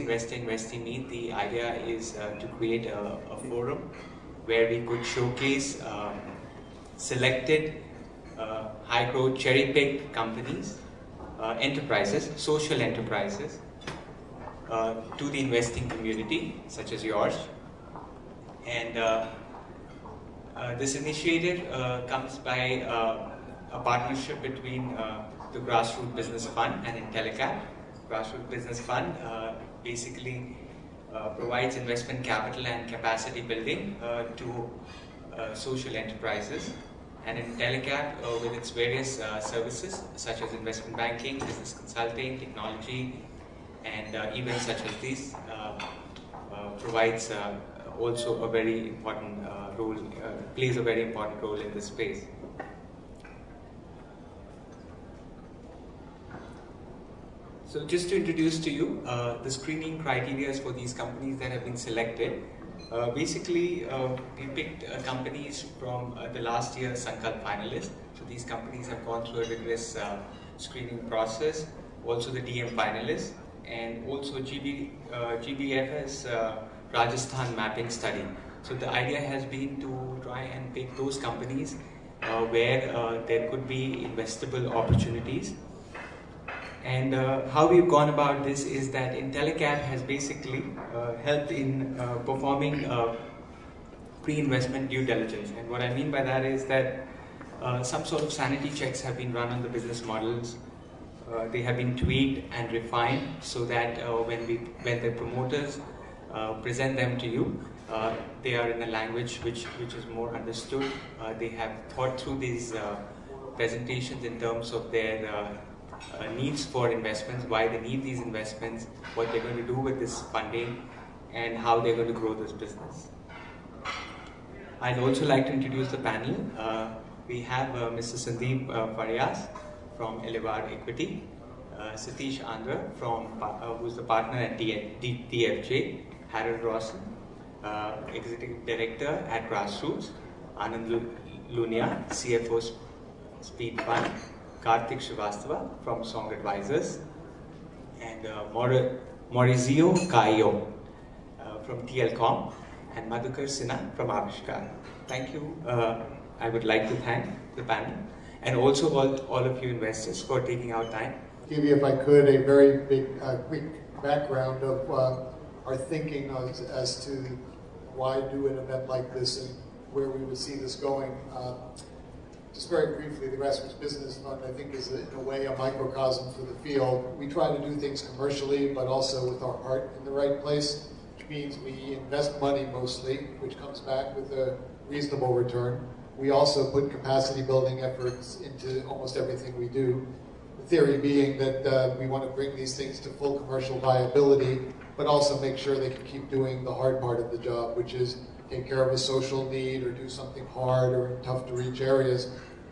Investee Meet, the idea is to create a forum where we could showcase selected high-growth cherry-picked companies, enterprises, social enterprises, to the investing community, such as yours. And this initiative comes by a partnership between the Grassroots Business Fund and Intellicap. Grassroots Business Fund basically provides investment capital and capacity building to social enterprises. And Intellicap, with its various services such as investment banking, business consulting, technology, and events such as these, provides also a very important role, plays a very important role in this space. So just to introduce to you the screening criteria for these companies that have been selected. Basically, we picked companies from the last year's Sankalp finalists. So these companies have gone through a rigorous screening process. Also the DM finalists, and also GBF's Rajasthan mapping study. So the idea has been to try and pick those companies where there could be investable opportunities. And how we've gone about this is that Intellicap has basically helped in performing pre-investment due diligence. And what I mean by that is that some sort of sanity checks have been run on the business models. They have been tweaked and refined so that when the promoters present them to you, they are in a language which is more understood. They have thought through these presentations in terms of their needs for investments, why they need these investments, what they're going to do with this funding, and how they're going to grow this business. I'd also like to introduce the panel. We have Mr. Sandeep Farias from Elevar Equity, Satish Andhra, who's the partner at DFJ, Harold Rawson, Executive Director at Grassroots, Anand Lunia, CFO Speed Fund, Karthik Srivastava from Song Advisors, and Maurizio Caio from TLCom, and Madhukar Sinha from Avishkar. Thank you. I would like to thank the panel and also all of you investors for taking out time. Give you, if I could, a very quick background of our thinking as to why do an event like this and where we would see this going. Just very briefly, the Grassroots Business Fund, I think, is in a way a microcosm for the field. We try to do things commercially, but also with our heart in the right place, which means we invest money mostly, which comes back with a reasonable return. We also put capacity building efforts into almost everything we do. The theory being that we want to bring these things to full commercial viability, but also make sure they can keep doing the hard part of the job, which is take care of a social need or do something hard or in tough to reach areas.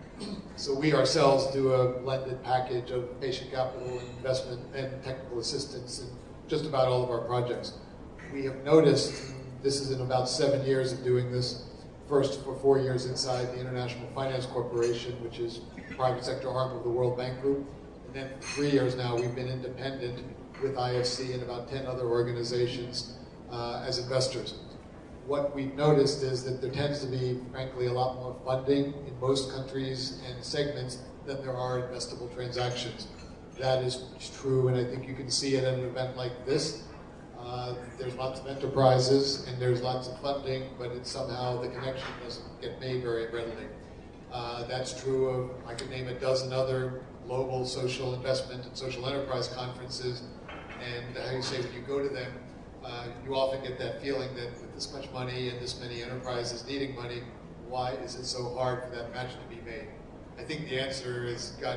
So we ourselves do a blended package of patient capital, investment, and technical assistance in just about all of our projects. We have noticed, this is in about 7 years of doing this, first for 4 years inside the International Finance Corporation, which is a private sector arm of the World Bank Group, and then for 3 years now we've been independent with IFC and about 10 other organizations as investors. What we've noticed is that there tends to be, frankly, a lot more funding in most countries and segments than there are investable transactions. That is true, and I think you can see it at an event like this. There's lots of enterprises and there's lots of funding, but it's somehow the connection doesn't get made very readily. That's true of, I could name a dozen other global social investment and social enterprise conferences, and how you say when you go to them, you often get that feeling that with this much money and this many enterprises needing money, why is it so hard for that match to be made? I think the answer has got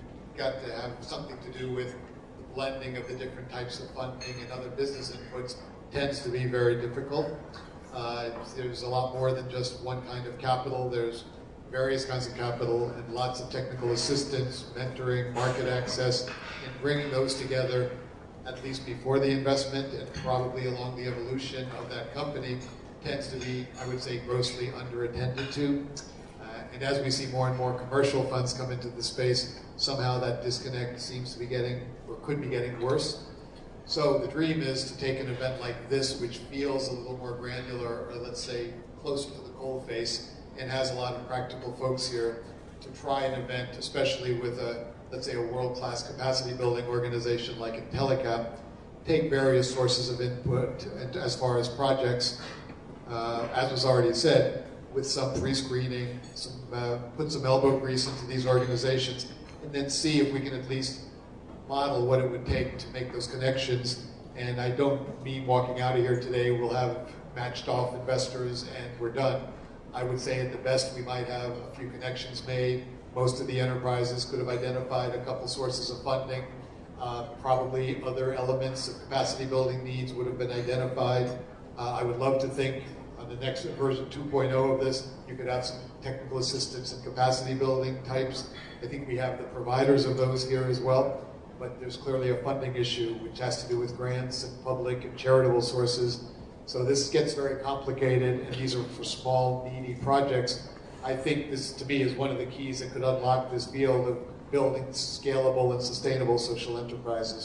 to have something to do with the blending of the different types of funding and other business inputs tends to be very difficult. There's a lot more than just one kind of capital. There's various kinds of capital and lots of technical assistance, mentoring, market access, and bringing those together at least before the investment and probably along the evolution of that company tends to be, I would say, grossly underattended to. And as we see more and more commercial funds come into the space, somehow that disconnect seems to be getting, or could be getting worse. So the dream is to take an event like this, which feels a little more granular, or let's say closer to the coalface, and has a lot of practical folks here, to try an event, especially with a, let's say, a world-class capacity building organization like Intellicap, take various sources of input and as far as projects, as was already said, with some pre-screening, put some elbow grease into these organizations, and then see if we can at least model what it would take to make those connections. And I don't mean walking out of here today, we'll have matched off investors and we're done. I would say at the best we might have a few connections made. Most of the enterprises could have identified a couple sources of funding. Probably other elements of capacity building needs would have been identified. I would love to think on the next version 2.0 of this, you could have some technical assistance and capacity building types. I think we have the providers of those here as well, but there's clearly a funding issue which has to do with grants and public and charitable sources. So this gets very complicated, and these are for small, needy projects. I think this, to me, is one of the keys that could unlock this field of building scalable and sustainable social enterprises.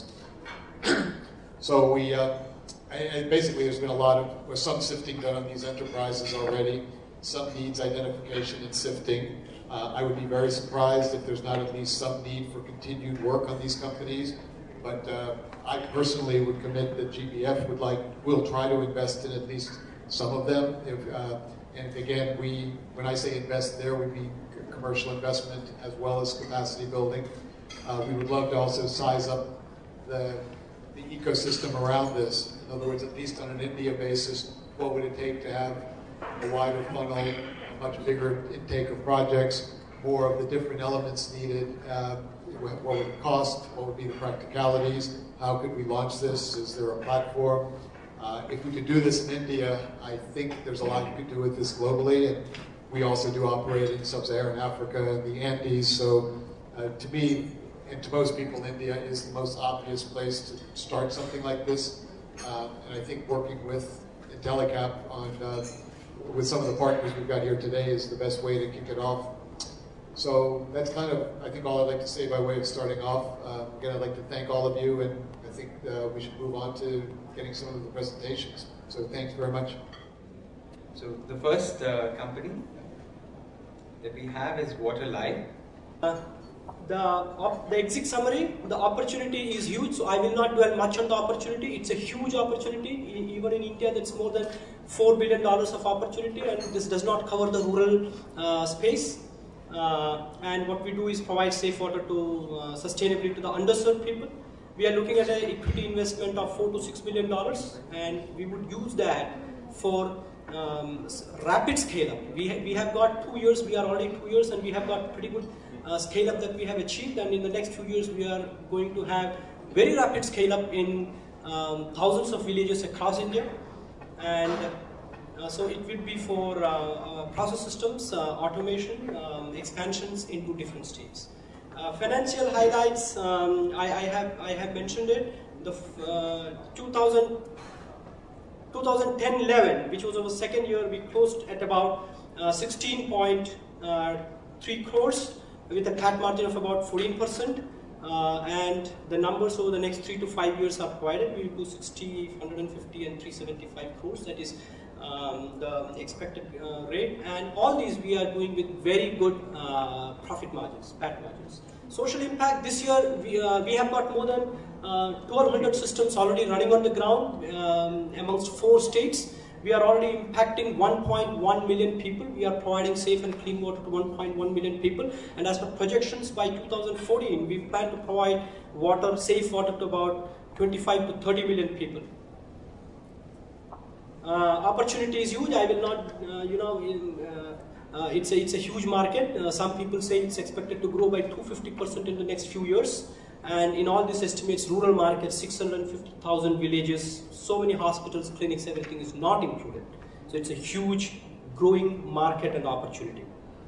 So we, basically there's been a lot of, some sifting done on these enterprises already, some needs identification and sifting. I would be very surprised if there's not at least some need for continued work on these companies, but I personally would commit that GBF will try to invest in at least some of them. And again, when I say invest there, we mean commercial investment as well as capacity building. We would love to also size up the ecosystem around this. In other words, at least on an India basis, what would it take to have a wider funnel, a much bigger intake of projects, more of the different elements needed, what would it cost, what would be the practicalities, how could we launch this, is there a platform? If we could do this in India, I think there's a lot you could do with this globally, and we also do operate in sub-Saharan Africa and the Andes, so to me, and to most people, India is the most obvious place to start something like this, and I think working with Intellicap with some of the partners we've got here today is the best way to kick it off. So that's kind of, I think, all I'd like to say by way of starting off. Again, I'd like to thank all of you, and I think we should move on to getting some of the presentations. So thanks very much. So the first company that we have is Waterlife. The exit summary, the opportunity is huge, so I will not dwell much on the opportunity. It's a huge opportunity. Even in India, that's more than $4 billion of opportunity, and this does not cover the rural space. And what we do is provide safe water to sustainably to the underserved people. We are looking at an equity investment of $4 to $6 million, and we would use that for rapid scale up. We have got 2 years, we are already 2 years, and we have got pretty good scale up that we have achieved, and in the next few years we are going to have very rapid scale up in thousands of villages across India, and so it will be for process systems, automation, expansions into different states. Financial highlights, I have mentioned it. The 2010-11, which was our second year, we closed at about 16.3 crores with a PAT margin of about 14%. And the numbers over the next 3 to 5 years are provided. We will do 60, 150 and 375 crores. That is the expected rate, and all these we are doing with very good profit margins, PAT margins. Social impact, this year we have got more than 1,200 systems already running on the ground amongst 4 states. We are already impacting 1.1 million people. We are providing safe and clean water to 1.1 million people, and as per projections, by 2014 we plan to provide water, safe water, to about 25 to 30 million people. Opportunity is huge. I will not, it's a huge market. Some people say it's expected to grow by 250% in the next few years. And in all these estimates, rural markets, 650,000 villages, so many hospitals, clinics, everything is not included. So it's a huge growing market and opportunity.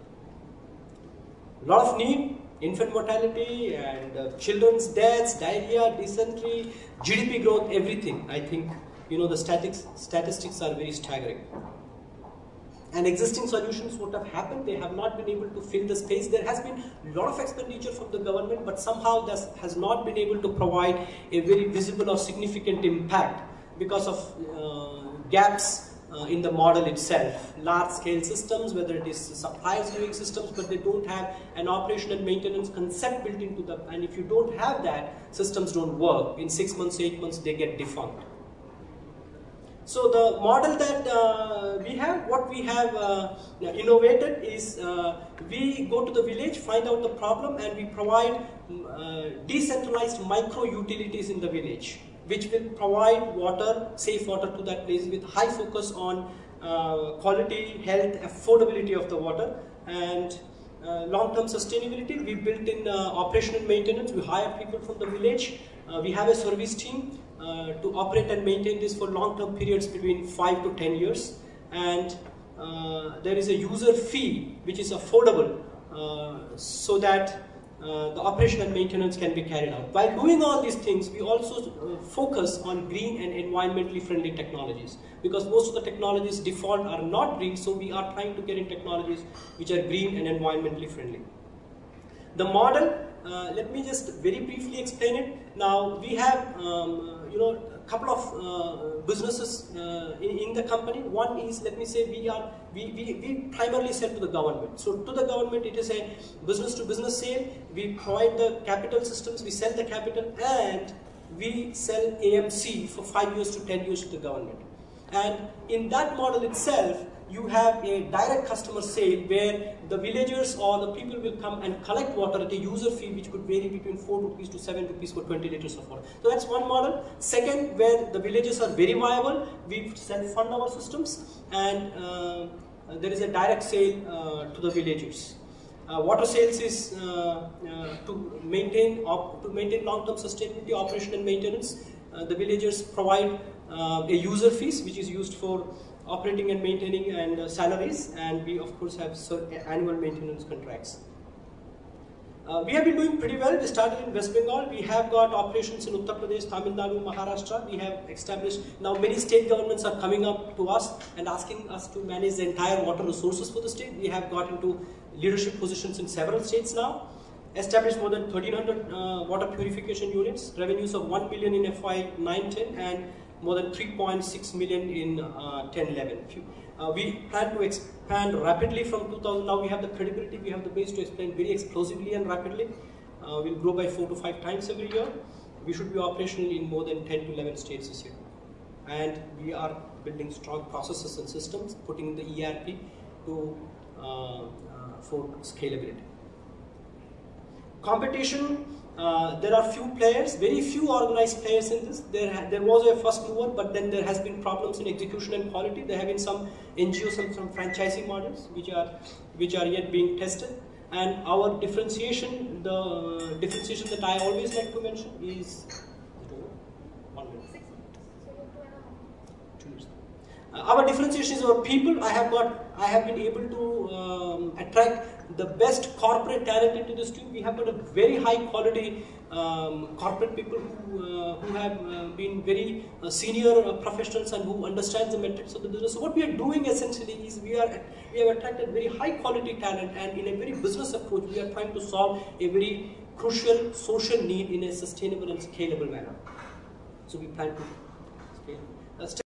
A lot of need, infant mortality and children's deaths, diarrhea, dysentery, GDP growth, everything. I think, the statistics are very staggering. And existing solutions, what have happened, they have not been able to fill the space. There has been a lot of expenditure from the government, but somehow this has not been able to provide a very visible or significant impact because of gaps in the model itself. Large scale systems, whether it is suppliers doing systems, but they don't have an operation and maintenance concept built into them. And if you don't have that, systems don't work. In 6 months, 8 months, they get defunct. So the model that what we have innovated is we go to the village, find out the problem, and we provide decentralized micro utilities in the village, which will provide water, safe water to that place with high focus on quality, health, affordability of the water, and long-term sustainability. We built in operational maintenance. We hire people from the village. We have a service team to operate and maintain this for long-term periods between 5 to 10 years. And there is a user fee which is affordable so that the operation and maintenance can be carried out. By doing all these things, we also focus on green and environmentally friendly technologies, because most of the technologies default are not green, so we are trying to get in technologies which are green and environmentally friendly. The model, let me just very briefly explain it. Now we have a couple of businesses in the company. One is, let me say, we primarily sell to the government. So to the government, it is a business to business sale. We provide the capital systems, we sell the capital, and we sell AMC for 5 years to 10 years to the government. And in that model itself, you have a direct customer sale where the villagers or the people will come and collect water at a user fee which could vary between 4 rupees to 7 rupees for 20 liters of water. So that's one model. Second, where the villages are very viable, we self-fund our systems, and there is a direct sale to the villagers. Water sales is to maintain long-term sustainability, operation and maintenance. The villagers provide a user fees which is used for operating and maintaining and salaries, and we of course have annual maintenance contracts. We have been doing pretty well. We started in West Bengal. We have got operations in Uttar Pradesh, Tamil Nadu, Maharashtra. We have established, now many state governments are coming up to us and asking us to manage the entire water resources for the state. We have got into leadership positions in several states now. Established more than 1300 water purification units, revenues of 1 million in FY 9-10 and more than 3.6 million in 10-11. We plan to expand rapidly from 2000. Now we have the credibility, we have the base to expand very explosively and rapidly. We'll grow by 4 to 5 times every year. We should be operational in more than 10 to 11 states this year. And we are building strong processes and systems, putting the ERP for scalability. Competition, there are few players, very few organized players in this. There was a first mover, but then there has been problems in execution and quality. There have been some NGOs and some franchising models which are yet being tested. And our differentiation, the differentiation that I always like to mention is our differentiation is our people. I have been able to attract the best corporate talent into this team. We have got a very high quality corporate people who have been very senior professionals and who understand the metrics of the business. So what we are doing essentially is we have attracted very high quality talent, and in a very business approach we are trying to solve a very crucial social need in a sustainable and scalable manner. So we plan to scale.